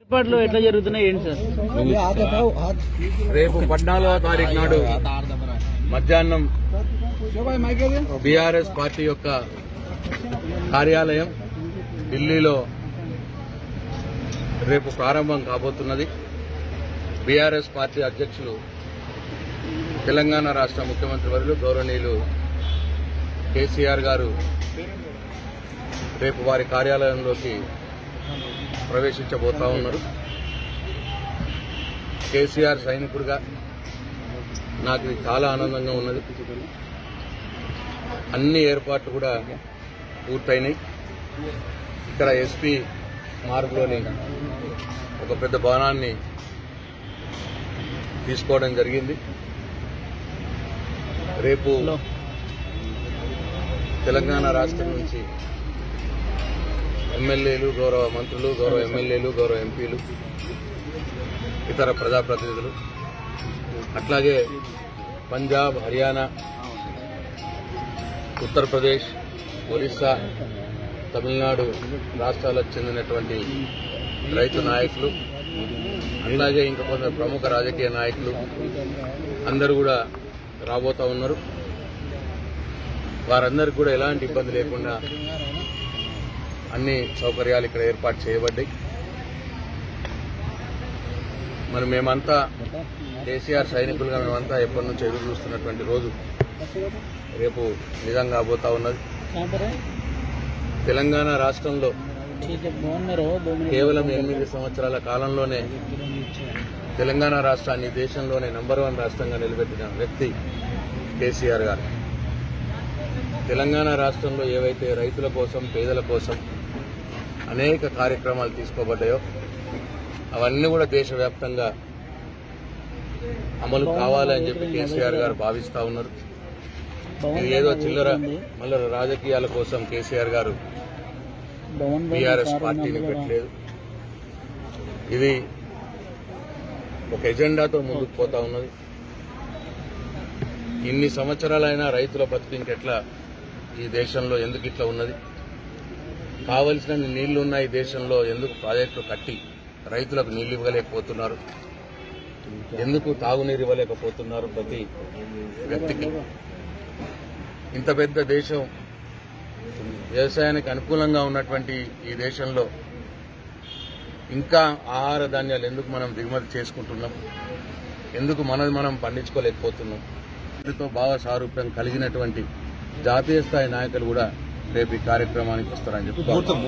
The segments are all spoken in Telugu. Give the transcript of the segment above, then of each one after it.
ఏర్పాట్లు ఎట్లా జరుగుతున్నాయి ఏంటి సార్? రేపు 14వ తారీఖు నాడు మధ్యాహ్నం బీఆర్ఎస్ పార్టీ యొక్క కార్యాలయం ఢిల్లీలో రేపు ప్రారంభం కాబోతున్నది. బీఆర్ఎస్ పార్టీ అధ్యక్షులు తెలంగాణ రాష్ట్ర ముఖ్యమంత్రి వర్యులు గౌరవనీయులు కేసీఆర్ గారు రేపు వారి కార్యాలయంలోకి ప్రవేశించబోతా ఉన్నారు. కేసీఆర్ సైనికుడిగా నాకు ఇది చాలా ఆనందంగా ఉన్నది. అన్ని ఏర్పాట్లు కూడా పూర్తయినాయి. ఇక్కడ ఎస్పీ మార్గ్లోని ఒక పెద్ద భవనాన్ని తీసుకోవడం జరిగింది. రేపు తెలంగాణ రాష్ట్రం నుంచి ఎమ్మెల్యేలు, గౌరవ మంత్రులు, గౌరవ ఎమ్మెల్యేలు, గౌరవ ఎంపీలు, ఇతర ప్రజాప్రతినిధులు, అట్లాగే పంజాబ్, హర్యానా, ఉత్తరప్రదేశ్, ఒరిస్సా, తమిళనాడు రాష్ట్రాలకు చెందినటువంటి రైతు నాయకులు, అలాగే ఇంకా కొంత ప్రముఖ రాజకీయ నాయకులు అందరూ కూడా రాబోతా ఉన్నారు. వారందరికీ కూడా ఎలాంటి ఇబ్బంది లేకుండా అన్ని సౌకర్యాలు ఇక్కడ ఏర్పాటు చేయబడ్డాయి. మరి మేమంతా కేసీఆర్ సైనికులుగా మేమంతా ఎప్పటి నుంచో ఎదురు చూస్తున్నటువంటి రోజు రేపు నిజం కాబోతా ఉన్నది. తెలంగాణ రాష్ట్రంలో కేవలం 8 సంవత్సరాల కాలంలోనే తెలంగాణ రాష్ట్రాన్ని దేశంలోనే నంబర్ 1 రాష్ట్రంగా నిలబెట్టిన వ్యక్తి కేసీఆర్ గారు. తెలంగాణ రాష్ట్రంలో ఏవైతే రైతుల కోసం, పేదల కోసం అనేక కార్యక్రమాలు తీసుకోబడ్డాయో అవన్నీ కూడా దేశవ్యాప్తంగా అమలు కావాలని చెప్పి కేసీఆర్ గారు భావిస్తా ఉన్నారు. ఇది ఏదో చిల్లర మల్లర రాజకీయాల కోసం కేసీఆర్ గారు బీఆర్ఎస్ పార్టీని పెట్టలేదు. ఇది ఒక ఎజెండాతో ముందుకు పోతా ఉన్నది. ఇన్ని సంవత్సరాలైనా రైతుల బతుకు ఇంకెట్లా ఈ దేశంలో ఎందుకు ఇట్లా ఉన్నది, కావలసిన నీళ్లున్న ఈ దేశంలో ఎందుకు ప్రాజెక్టులు కట్టి రైతులకు నీళ్లు ఇవ్వలేకపోతున్నారు, ఎందుకు తాగునీరు ఇవ్వలేకపోతున్నారు ప్రతి వ్యక్తికి. ఇంత పెద్ద దేశం, వ్యవసాయానికి అనుకూలంగా ఉన్నటువంటి ఈ దేశంలో ఇంకా ఆహార ధాన్యాలు ఎందుకు మనం దిగుమతి చేసుకుంటున్నాం, ఎందుకు మనది మనం పండించుకోలేకపోతున్నాం. వీటితో భావ సారూప్యం కలిగినటువంటి జాతీయ స్థాయి నాయకులు కూడా రేపు ఈ కార్యక్రమానికి వస్తారని చెప్పి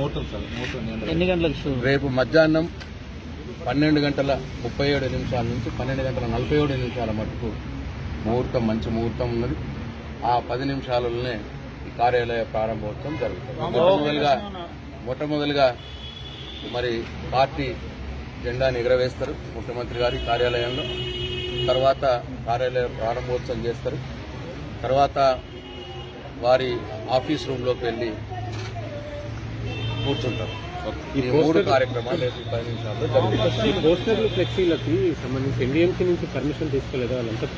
రేపు మధ్యాహ్నం 12:37 నుంచి 12:47 మటుకు ముహూర్తం, మంచి ముహూర్తం ఉన్నది. ఆ 10 నిమిషాలలోనే ఈ కార్యాలయ ప్రారంభోత్సవం జరుగుతుంది. మొట్టమొదలుగా మరి పార్టీ జెండాను ఎగురవేస్తారు ముఖ్యమంత్రి గారి కార్యాలయంలో. తర్వాత కార్యాలయ ప్రారంభోత్సవం చేస్తారు. తర్వాత వారి ఆఫీస్ రూమ్లోకి వెళ్లి కూర్చుంటారు. ఈ 3 కార్యక్రమాలు రేపు 10 నిమిషాల్లో జరుగుతాయి. పోస్టర్లు, ఫ్లెక్సీలకి సంబంధించి ఎన్డీఎంసీ నుంచి పర్మిషన్ తీసుకోలేదా వాళ్ళంతా?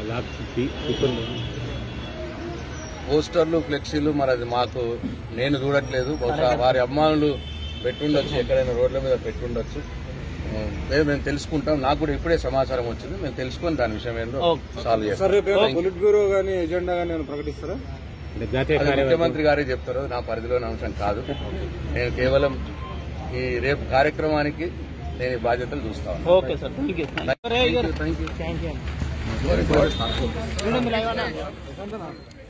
పోస్టర్లు, ఫ్లెక్సీలు మరి అది మాకు నేను చూడట్లేదు. బహుశా వారి అభిమానులు పెట్టుండొచ్చు, ఎక్కడైనా రోడ్ల మీద పెట్టుండొచ్చు. మేము తెలుసుకుంటాం. నాకు కూడా ఇప్పుడే సమాచారం వచ్చింది. మేము తెలుసుకుని దాని విషయం ఏందో సాల్వ్ చేస్తాం. పొలిట్ బ్యూరో గానీ ఎజెండా గానీ ప్రకటిస్తారా? ముఖ్యమంత్రి గారే చెప్తారు, నా పరిధిలోని అంశం కాదు. నేను కేవలం ఈ రేపు కార్యక్రమానికి నేను ఈ బాధ్యతలు చూస్తాను. Okay sir, thank you.